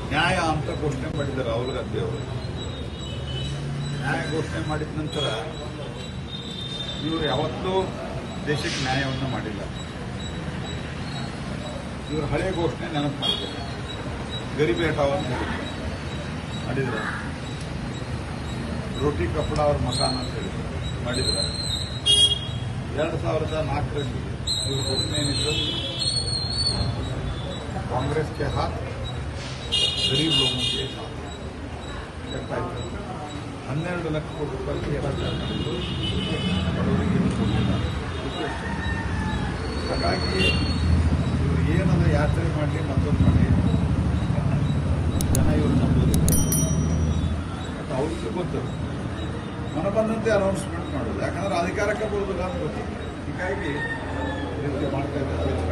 ನ್ಯಾಯ ಅಂತ ಘೋಷಣೆ ಮಾಡಿದ್ದಾರೆ ರಾಹುಲ್ ಗಾಂಧಿ ಅವರು. ನ್ಯಾಯ ಘೋಷಣೆ ಮಾಡಿದ ನಂತರ ಇವರು ಯಾವತ್ತೂ ದೇಶಕ್ಕೆ ನ್ಯಾಯವನ್ನು ಮಾಡಿಲ್ಲ. ಇವರು ಹಳೆ ಘೋಷಣೆ ನೆನಪು ಮಾಡಿದ್ದಾರೆ. ಗರೀಬ್ ಹಟಾವನ್ನು ಮಾಡಿದ್ರು, ರೋಟಿ ಕಪಡ ಅವ್ರ ಮಕಾನ್ ಅಂತ ಹೇಳಿದ್ರು, ಮಾಡಿದ್ರು. 2004ರಲ್ಲಿ ಇವರು ಘೋಷಣೆ ಏನಿತ್ತು, ಕಾಂಗ್ರೆಸ್ ಕೆ ಹಾತ್ ಗರೀಬ್ ಲೋಗों के साथ ಎಷ್ಟಾಯ್ತು, 12 ಲಕ್ಷ ಕೋಟಿ ರೂಪಾಯಿ ಎಲ್ಲ ಮಾಡಿದ್ರು, ಬಡವರಿಗೆ ಕೊಟ್ಟಿದ್ದಾರೆ. ಹಾಗಾಗಿ ಇವರು ಏನದ ಯಾತ್ರೆ ಮಾಡಲಿ ಮತ್ತೊಂದು ಮಾಡಿ ಜನ ಇವರು ನಂಬೋದಿಲ್ಲ. ಮತ್ತು ಅವ್ರಿಗೆ ಗೊತ್ತು ಮನ ಬಂದಂತೆ ಅನೌನ್ಸ್ಮೆಂಟ್ ಮಾಡೋದು, ಯಾಕಂದ್ರೆ ಅಧಿಕಾರಕ್ಕೆ ಬರೋದಿಲ್ಲ ಅಂತ ಗೊತ್ತಿಲ್ಲ. ಹೀಗಾಗಿ ಮಾಡ್ತಾ ಇದ್ದಾರೆ.